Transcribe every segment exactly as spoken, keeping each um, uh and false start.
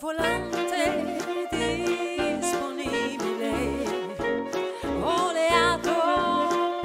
volante disponibile, oleato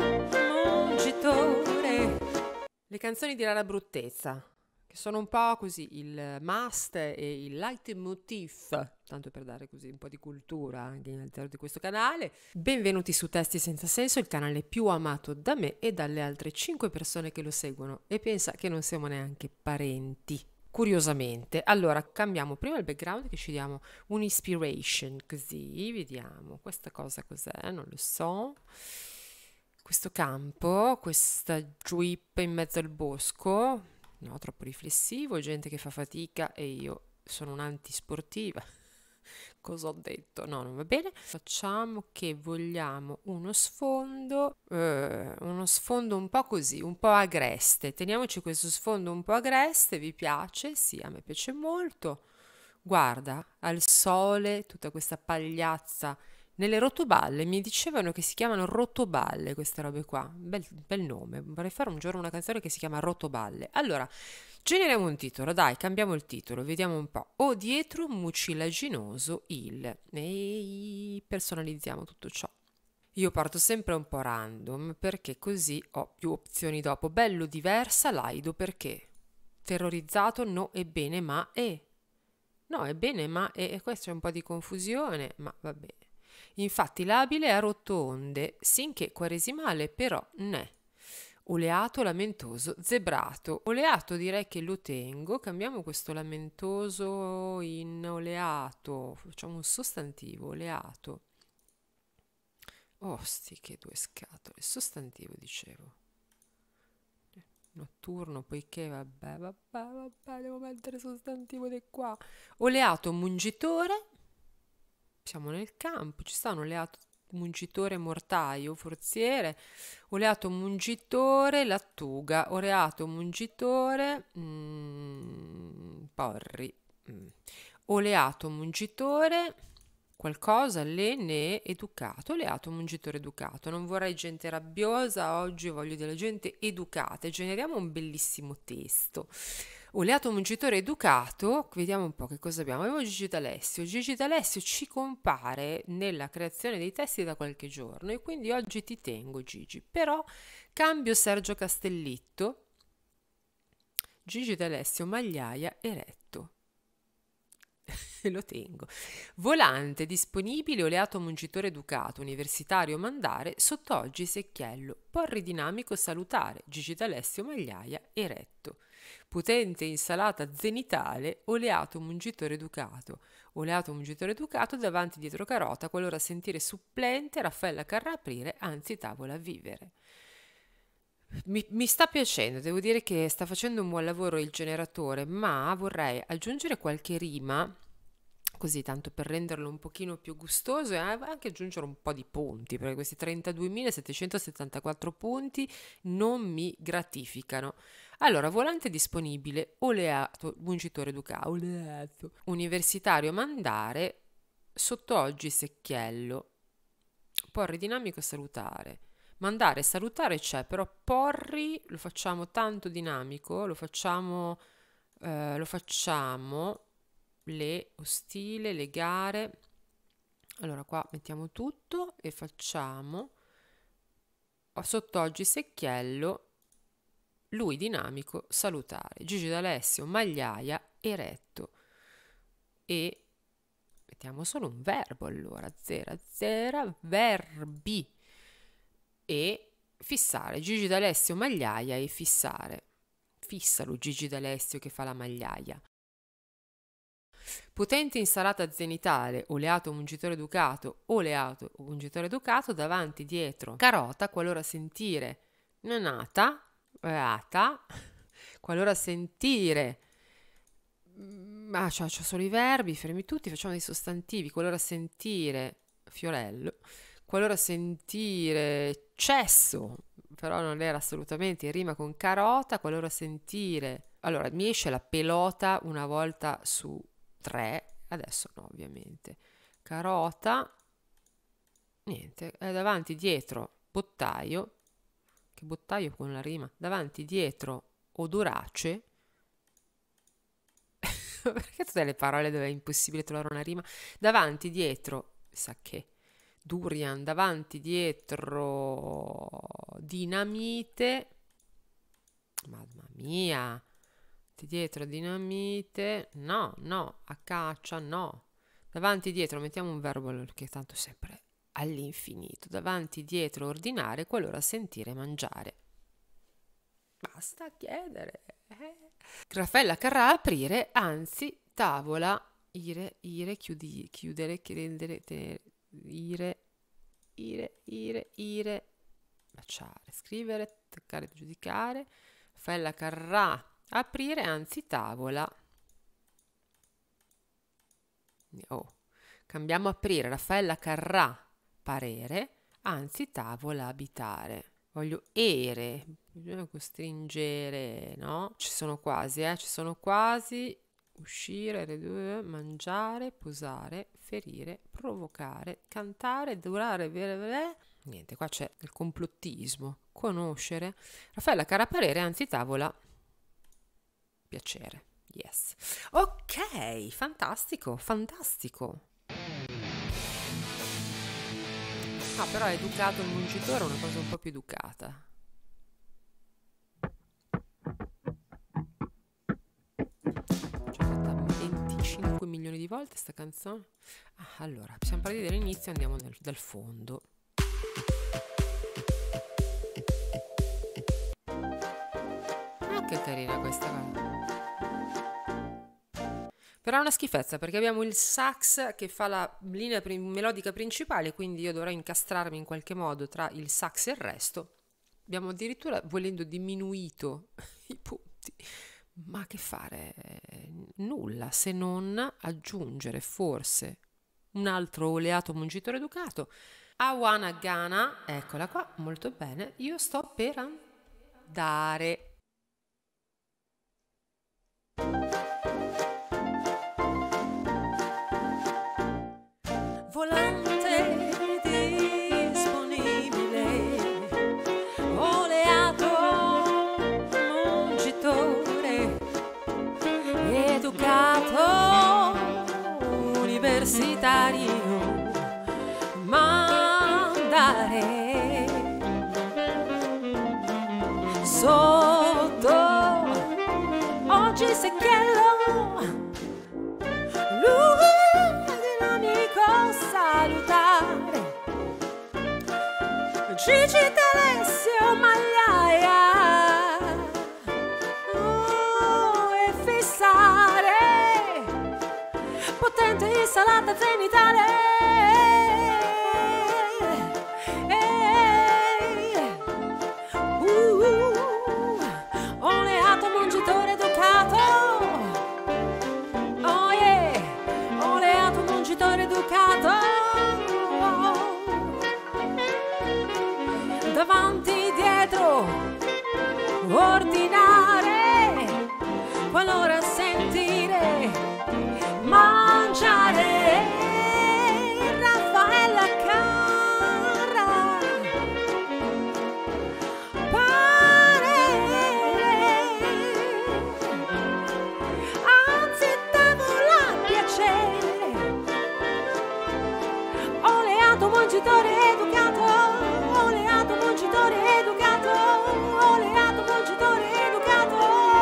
mungitore. Le canzoni di rara bruttezza, che sono un po' così il must e il leitmotiv, tanto per dare così un po' di cultura anche all'interno di questo canale. Benvenuti su Testi Senza Senso, il canale più amato da me e dalle altre cinque persone che lo seguono, e pensa che non siamo neanche parenti. Curiosamente, allora cambiamo prima il background, che ci diamo un'ispiration, così vediamo questa cosa cos'è, non lo so. Questo campo, questa jeep in mezzo al bosco, no, troppo riflessivo, gente che fa fatica e io sono un'antisportiva. Cosa ho detto? No, non va bene. Facciamo che vogliamo uno sfondo, eh, uno sfondo un po' così, un po' agreste. Teniamoci questo sfondo un po' agreste, vi piace? Sì, a me piace molto. Guarda, al sole, tutta questa pagliazza. Nelle rotoballe, mi dicevano che si chiamano rotoballe queste robe qua. Bel, bel nome. Vorrei fare un giorno una canzone che si chiama Rotoballe. Allora, generiamo un titolo, dai, cambiamo il titolo, vediamo un po'. O dietro mucilaginoso il. E personalizziamo tutto ciò. Io parto sempre un po' random perché così ho più opzioni dopo. Bello, diversa, laido, perché? Terrorizzato, no, e bene, ma e. No, è bene, ma e, e questo è un po' di confusione, ma va bene. Infatti labile a rotonde, sinché quaresimale però n'è. Oleato, lamentoso, zebrato. Oleato direi che lo tengo, cambiamo questo lamentoso in oleato, facciamo un sostantivo, oleato. Oh, sti che due scatole, sostantivo dicevo. Notturno, poiché vabbè, vabbè, vabbè, devo mettere sostantivo di qua. Oleato, mungitore. Siamo nel campo, ci sta un oleato mungitore mortaio, forziere, oleato mungitore, lattuga, oleato mungitore, mm, porri, mm. Oleato mungitore, qualcosa, le, ne, educato, oleato mungitore educato. Non vorrei gente rabbiosa, oggi voglio della gente educata e generiamo un bellissimo testo. Oleato mungitore educato, vediamo un po' che cosa abbiamo. Abbiamo Gigi D'Alessio. Gigi D'Alessio ci compare nella creazione dei testi da qualche giorno e quindi oggi ti tengo, Gigi. Però cambio Sergio Castellitto, Gigi D'Alessio, Magliaia, eretto. Lo tengo. Volante disponibile, oleato mungitore educato, universitario mandare, sottoggi secchiello, porri dinamico salutare, Gigi D'Alessio, Magliaia, eretto. Potente insalata zenitale, oleato mungitore educato, oleato mungitore educato, davanti dietro carota, qualora sentire supplente, Raffaella Carrà aprire, anzi tavola a vivere. Mi, mi sta piacendo, devo dire che sta facendo un buon lavoro il generatore, ma vorrei aggiungere qualche rima, così tanto per renderlo un pochino più gustoso, e anche aggiungere un po' di punti, perché questi trentaduemilasettecentosettantaquattro punti non mi gratificano. Allora, volante disponibile, oleato, mungitore educato, oleato, universitario mandare, sottoggi secchiello, porri dinamico salutare. Mandare e salutare c'è, però porri lo facciamo tanto dinamico, lo facciamo, eh, lo facciamo le ostile, le gare. Allora qua mettiamo tutto e facciamo sottoggi secchiello, lui dinamico, salutare. Gigi D'Alessio, Magliaia, eretto. E mettiamo solo un verbo allora, zero, zero, verbi. E fissare, Gigi D'Alessio, Magliaia e fissare. Fissalo Gigi D'Alessio che fa la magliaia. Potente insalata zenitale, oleato mungitore educato, oleato mungitore educato, davanti, dietro, carota, qualora sentire, nanata, beata, qualora sentire, ma c'ho, c'ho solo i verbi, fermi tutti, facciamo dei sostantivi, qualora sentire, fiorello, qualora sentire, cesso, però non era assolutamente in rima con carota, qualora sentire, allora mi esce la pelota una volta su tre, adesso no ovviamente, carota, niente, è davanti, dietro, bottaio, che bottaio con la rima, davanti, dietro, odorace, Perché tutte le parole dove è impossibile trovare una rima? Davanti, dietro, sa che. Durian, davanti, dietro, dinamite. Mamma mia. Dietro, dinamite. No, no, a caccia, no. Davanti, dietro, mettiamo un verbo che tanto è sempre all'infinito. Davanti, dietro, ordinare, qualora sentire, mangiare. Basta chiedere. Eh. Raffaella Carrà, aprire, anzi, tavola, ire, ire, chiudi, chiudere, chiudere, tenere, ire, ire, ire, ire, baciare, scrivere, toccare, giudicare. Raffaella Carrà, aprire, anzi, tavola. Oh, cambiamo aprire, Raffaella Carrà, parere, anzi, tavola, abitare. Voglio ere, bisogna costringere, no? Ci sono quasi, eh? Ci sono quasi. Uscire, ridurre, mangiare, posare, ferire, provocare, cantare, durare, beh, niente, qua c'è il complottismo. Conoscere. Raffaella Carrà, parere, anzi, tavola, piacere. Yes. Ok, fantastico, fantastico. Ah, però è educato il mungitore, è una cosa un po' più educata. Ci ho fatta venticinque milioni di volte sta canzone. Ah, allora, siamo partiti dall'inizio, andiamo dal, dal fondo. Ah, che carina questa qua. Però è una schifezza perché abbiamo il sax che fa la linea prim- melodica principale, quindi io dovrò incastrarmi in qualche modo tra il sax e il resto. Abbiamo addirittura, volendo, diminuito i punti. Ma che fare? Nulla, se non aggiungere forse un altro oleato mungitore educato. Awana Gana, eccola qua, molto bene. Io sto per andare. Volante disponibile, oleato mungitore, educato universitario, mandare sotto oggi secchiello. Salutare Gigi D'Alessio Magliaia, oh, e fissare potente insalata zenitale, uh, oleato mungitore educato, oh yeah, oleato mungitore educato. Davanti, dietro, ordinare, qualora sentire, mangiare. Raffaella Carrà, parere, anzi, tavola, piacere, oleato mungitore educato. Oleato mungitore educato, oleato mungitore educato.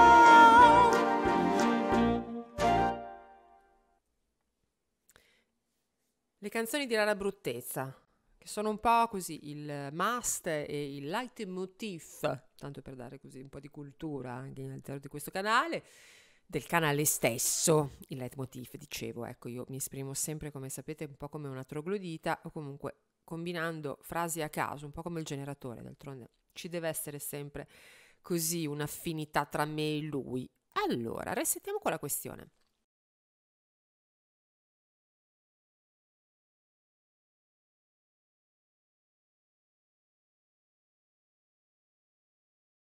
Le canzoni di rara bruttezza, che sono un po' così il must e il leitmotiv, tanto per dare così un po' di cultura anche all'interno di questo canale, del canale stesso. Il leitmotiv, dicevo, ecco, io mi esprimo sempre, come sapete, un po' come una troglodita o comunque combinando frasi a caso, un po' come il generatore, d'altronde ci deve essere sempre così un'affinità tra me e lui. Allora, resettiamo qua la questione.